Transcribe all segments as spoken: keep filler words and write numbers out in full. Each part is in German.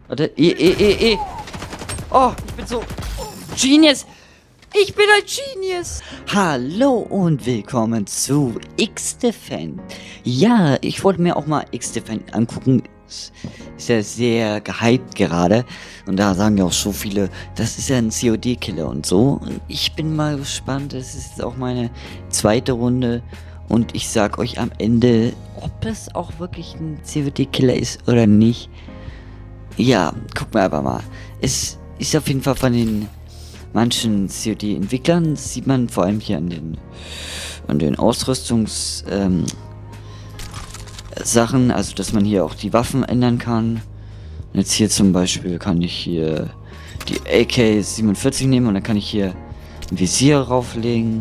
Warte, E, E, E, E. Oh, ich bin so... Genius! Ich bin ein Genius! Hallo und willkommen zu X-Defend. Ja, ich wollte mir auch mal X-Defend angucken. Ist ja sehr gehypt gerade. Und da sagen ja auch so viele, das ist ja ein C O D-Killer und so. Und ich bin mal gespannt. Das ist jetzt auch meine zweite Runde. Und ich sag euch am Ende, ob es auch wirklich ein C O D-Killer ist oder nicht. Ja, gucken wir aber mal. Es ist auf jeden Fall von den manchen C O D-Entwicklern, das sieht man vor allem hier an den, an den Ausrüstungs... Ähm, Sachen, also dass man hier auch die Waffen ändern kann. Jetzt hier zum Beispiel kann ich hier die A K siebenundvierzig nehmen und dann kann ich hier ein Visier rauflegen.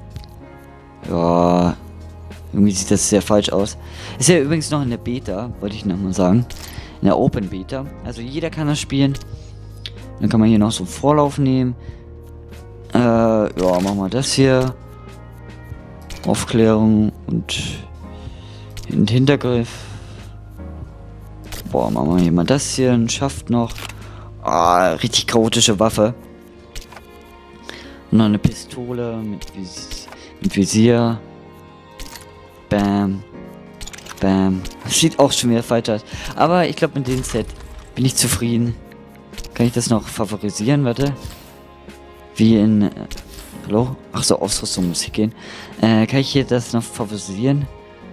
Ja, irgendwie sieht das sehr falsch aus. Ist ja übrigens noch in der Beta, wollte ich nochmal sagen. In der Open Beta. Also jeder kann das spielen. Dann kann man hier noch so einen Vorlauf nehmen. Äh, ja, machen wir das hier. Aufklärung und den Hintergriff. Boah, machen wir hier mal das hier. Ein Schaft noch. Ah, richtig chaotische Waffe. Und noch eine Pistole mit, Vis mit Visier. Bam. Bam. Sieht auch schon wieder falsch aus. Aber ich glaube, mit dem Set bin ich zufrieden. Kann ich das noch favorisieren? Warte. Wie in... Äh, hallo? Ach so, Ausrüstung muss ich gehen. Äh, kann ich hier das noch favorisieren?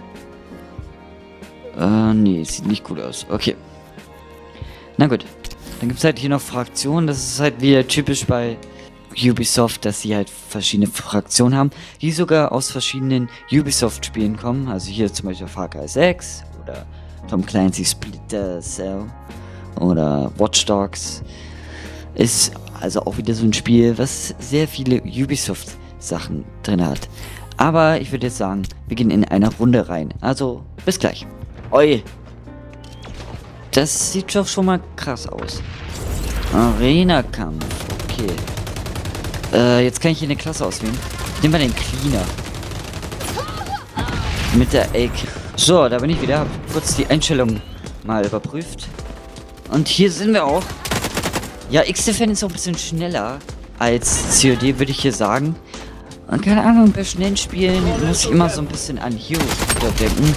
Äh, nee, sieht nicht gut aus. Okay. Na gut. Dann gibt es halt hier noch Fraktionen. Das ist halt wieder typisch bei Ubisoft, dass sie halt verschiedene Fraktionen haben, die sogar aus verschiedenen Ubisoft-Spielen kommen. Also hier zum Beispiel Far Cry sechs oder Tom Clancy's Splinter Cell oder Watch Dogs. Ist also auch wieder so ein Spiel, was sehr viele Ubisoft-Sachen drin hat. Aber ich würde jetzt sagen, wir gehen in einer Runde rein. Also, bis gleich. Oi. Das sieht doch schon mal krass aus. Arena-Kampf. Okay. Äh, jetzt kann ich hier eine Klasse auswählen. Ich nehme mal den Cleaner. Mit der A K. So, da bin ich wieder. Hab kurz die Einstellung mal überprüft. Und hier sind wir auch. Ja, X-Defend ist auch ein bisschen schneller als C O D, würde ich hier sagen. Und keine Ahnung, bei schnellen Spielen muss ich immer so ein bisschen an Heroes denken.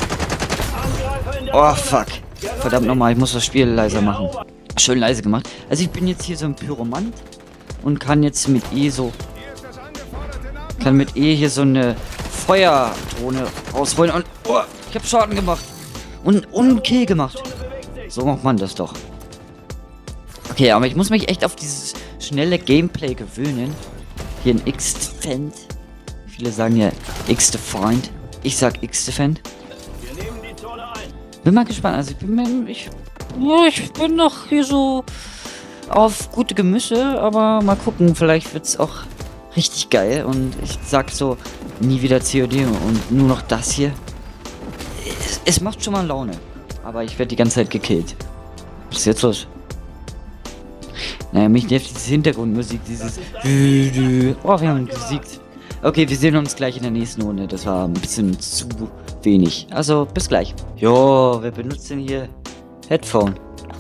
Oh, fuck. Verdammt nochmal, ich muss das Spiel leiser machen. Schön leise gemacht. Also ich bin jetzt hier so ein Pyromant und kann jetzt mit E so... Kann mit E hier so eine Feuerdrohne rausholen und... Oh, ich habe Schaden gemacht. Und, und einen Kill gemacht. So macht man das doch. Okay, aber ich muss mich echt auf dieses schnelle Gameplay gewöhnen. Hier in X-Defend. Viele sagen ja X-Defend. Ich sag X-Defend. Bin mal gespannt. Also ich bin, ich, ich bin noch hier so auf gute Gemüse, aber mal gucken. Vielleicht wird es auch richtig geil. Und ich sag so, nie wieder C O D und nur noch das hier. Es, es macht schon mal Laune. Aber ich werde die ganze Zeit gekillt. Was ist jetzt los? Naja, mich nervt diese Hintergrundmusik, dieses... Oh, wir haben gesiegt. Okay, wir sehen uns gleich in der nächsten Runde. Das war ein bisschen zu wenig. Also, bis gleich. Jo, wer benutzt denn hier Headphone?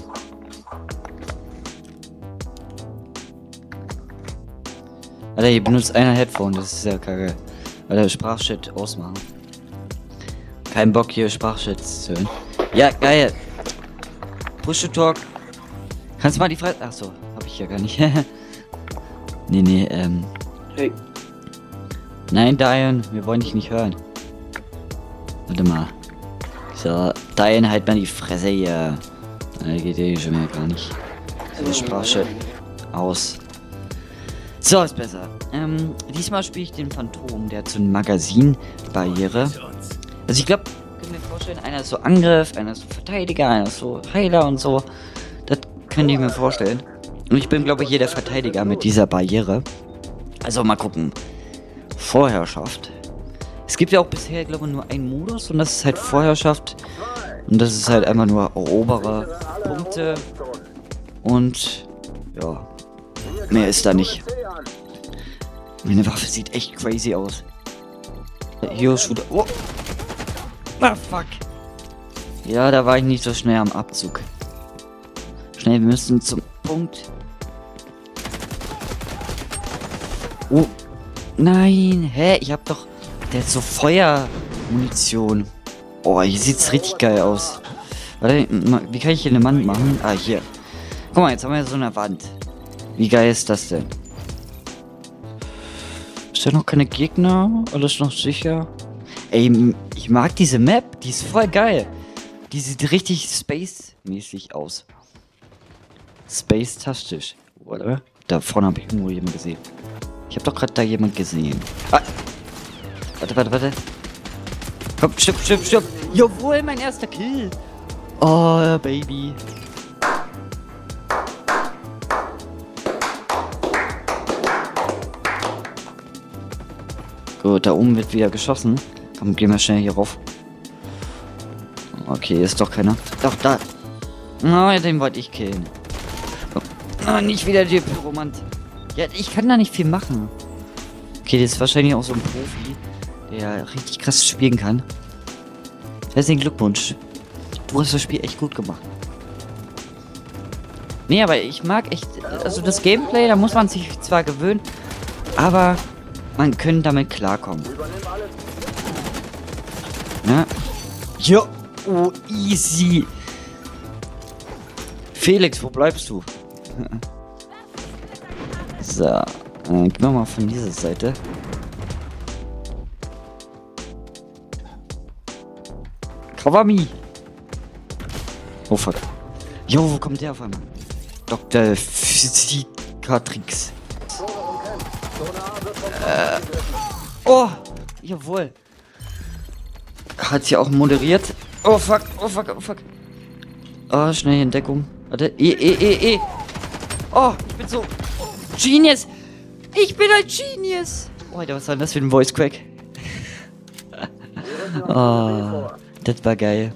Alter, hier benutzt einer Headphone. Das ist ja kacke. Alter, Sprachchat ausmachen. Kein Bock hier Sprachchats zu hören. Ja, geil. Push-to-Talk. Kannst du mal die Frage... Achso, hab ich ja gar nicht. nee, nee, ähm... Hey. Nein, Diane, wir wollen dich nicht hören. Warte mal. So, Diane, halt mal die Fresse hier. Da geht ja schon mehr gar nicht. So, Sprachchat aus. So, ist besser. Ähm, diesmal spiele ich den Phantom, der hat so eine Magazinbarriere. Also ich glaube, könnt ihr mir vorstellen, einer ist so Angriff, einer ist so Verteidiger, einer ist so Heiler und so. Das könnte ich mir vorstellen. Und ich bin, glaube ich, hier der Verteidiger mit dieser Barriere. Also mal gucken. Vorherrschaft. Es gibt ja auch bisher, glaube ich, nur einen Modus und das ist halt Vorherrschaft. Und das ist halt einfach nur erobere Punkte. Und ja, mehr ist da nicht. Meine Waffe sieht echt crazy aus. Hero Shooter. Oh. Ah, fuck. Ja, da war ich nicht so schnell am Abzug. Schnell Schnell, wir müssen zum Punkt. Oh. Nein, hä? Ich hab doch... Der hat so Feuermunition. Oh, hier sieht's richtig geil aus. Warte, wie kann ich hier eine Wand machen? Ah, hier. Guck mal, jetzt haben wir so eine Wand. Wie geil ist das denn? Ist da noch keine Gegner? Alles noch sicher? Ey, ich mag diese Map. Die ist voll geil. Die sieht richtig Space-mäßig aus. Space-tastisch. Oder? Da vorne habe ich irgendwo jemanden gesehen. Ich habe doch gerade da jemand gesehen. Ah. Warte, warte, warte. Komm, stirb, stirb, stirb. Jawohl, mein erster Kill. Oh, Baby. Gut, da oben wird wieder geschossen. Komm, gehen wir schnell hier rauf. Okay, ist doch keiner. Doch, da. Oh, den wollte ich killen. Oh, nicht wieder der Pyromant. Ja, ich kann da nicht viel machen. Okay, das ist wahrscheinlich auch so ein Profi, der richtig krass spielen kann. Herzlichen Glückwunsch. Du hast das Spiel echt gut gemacht. Nee, aber ich mag echt... Also das Gameplay, da muss man sich zwar gewöhnen, aber man kann damit klarkommen. Ja. Jo. Oh, easy. Felix, wo bleibst du? So. Äh, gehen wir mal von dieser Seite. Cover me. Oh fuck. Jo, wo kommt der auf einmal? Doktor Physikatrix. Äh. Oh, jawohl. Hat sie auch moderiert. Oh fuck, oh fuck, oh fuck. Oh, schnell in Deckung. Warte. E, e, e, e. Oh, ich bin so... Genius. Ich bin ein Genius. Oh, Alter, was war denn das für ein Voice Crack? Oh, das war geil.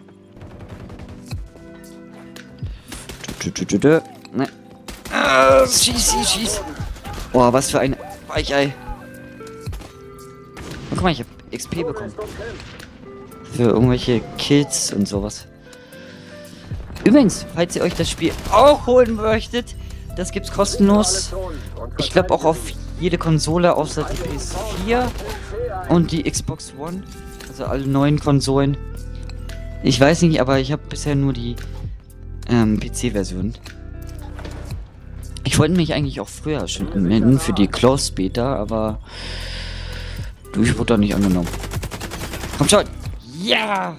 Ne. Ah, schieß, schieß, schieß. Oh, was für ein Weichei. Oh, guck mal, ich hab X P bekommen. Für irgendwelche Kills und sowas. Übrigens, falls ihr euch das Spiel auch holen möchtet, das gibt's kostenlos. Ich glaube auch auf jede Konsole außer die P S vier und die Xbox One. Also alle neuen Konsolen. Ich weiß nicht, aber ich habe bisher nur die ähm, P C-Version. Ich wollte mich eigentlich auch früher schon anmelden für die Closed Beta, aber du, ich wurde da nicht angenommen. Komm schon! Ja!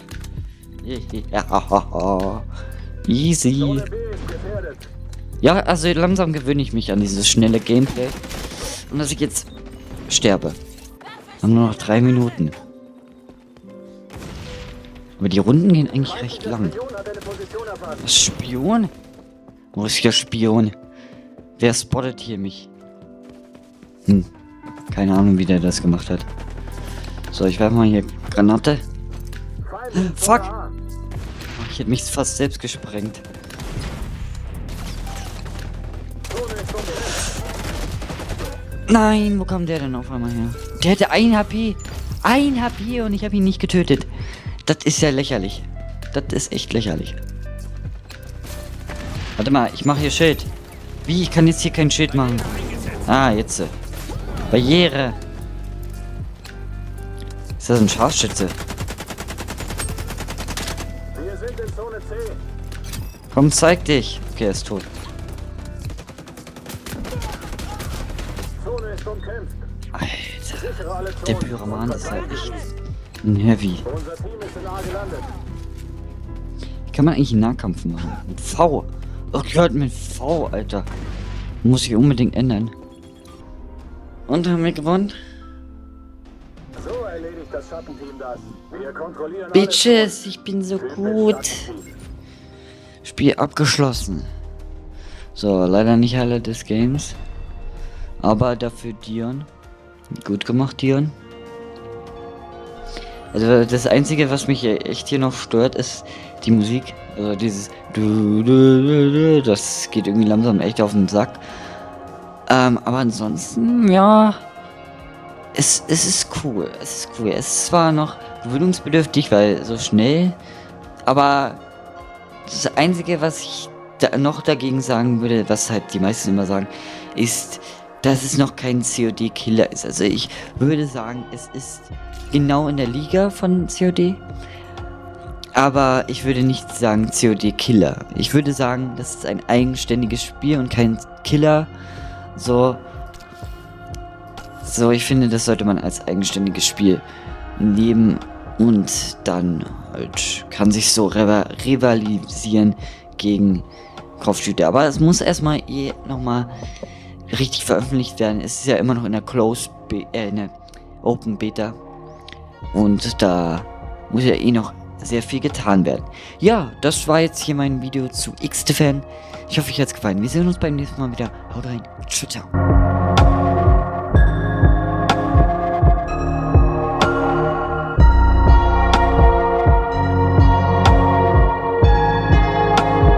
Ja! Easy! Ja, also langsam gewöhne ich mich an dieses schnelle Gameplay. Und dass ich jetzt sterbe. Wir haben nur noch drei Minuten. Aber die Runden gehen eigentlich recht lang. Was, Spion? Wo ist der Spion? Wer spottet hier mich? Hm. Keine Ahnung, wie der das gemacht hat. So, ich werfe mal hier Granate. Fuck! Ich hätte mich fast selbst gesprengt. Nein, wo kam der denn auf einmal her? Der hatte ein H P. Ein H P und ich habe ihn nicht getötet. Das ist ja lächerlich. Das ist echt lächerlich. Warte mal, ich mache hier Schild. Wie? Ich kann jetzt hier kein Schild machen. Ah, jetzt. Barriere. Ist das ein Scharfschütze? Wir sind in Zone C. Komm, zeig dich. Okay, er ist tot. Zone ist umkämpft. Alter. Der Pyroman ist halt echt ein Heavy. Unser Team ist in A gelandet. Wie kann man eigentlich einen Nahkampf machen? Mit V. Oh Gott, mit V, Alter. Muss ich unbedingt ändern. Und haben wir gewonnen? So erledigt das Schattenteam das. Wir kontrollieren Bitches, ich bin so gut. Spiel abgeschlossen. So, leider nicht Highlight des Games. Aber dafür Dion. Gut gemacht, Dion. Also das Einzige, was mich echt hier noch stört, ist die Musik. Also dieses du, du, du, du, das geht irgendwie langsam echt auf den Sack. Ähm, aber ansonsten, ja, es, es ist cool. Es ist cool. Es ist zwar noch gewöhnungsbedürftig, weil so schnell, aber das Einzige, was ich da noch dagegen sagen würde, was halt die meisten immer sagen, ist, dass es noch kein C O D-Killer ist. Also ich würde sagen, es ist genau in der Liga von C O D. Aber ich würde nicht sagen C O D-Killer. Ich würde sagen, das ist ein eigenständiges Spiel und kein Killer. So, so ich finde, das sollte man als eigenständiges Spiel nehmen. Und dann halt kann sich so rivalisieren gegen Call of Duty. Aber es muss erstmal eh nochmal richtig veröffentlicht werden. Es ist ja immer noch in der Close, Be äh, in der Open Beta. Und da muss ja eh noch sehr viel getan werden. Ja, das war jetzt hier mein Video zu X-Defan. Ich hoffe, euch hat es gefallen. Wir sehen uns beim nächsten Mal wieder. Haut rein. Ciao, ciao.